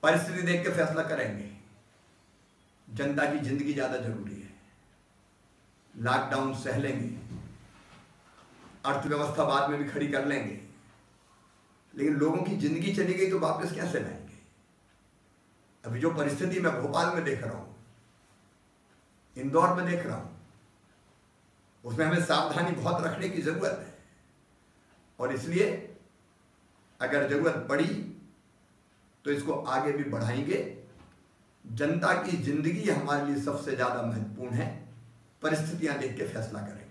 परिस्थिति देख के फैसला करेंगे। जनता की जिंदगी ज्यादा जरूरी है। लॉकडाउन सह लेंगे, अर्थव्यवस्था बाद में भी खड़ी कर लेंगे, लेकिन लोगों की जिंदगी चली गई तो वापस कैसे लाएंगे? अभी जो परिस्थिति मैं भोपाल में देख रहा हूं, इंदौर में देख रहा हूं, उसमें हमें सावधानी बहुत रखने की जरूरत है। और इसलिए अगर जरूरत पड़ी तो इसको आगे भी बढ़ाएंगे। जनता की जिंदगी हमारे लिए सबसे ज्यादा महत्वपूर्ण है। परिस्थितियां देख के फैसला करें।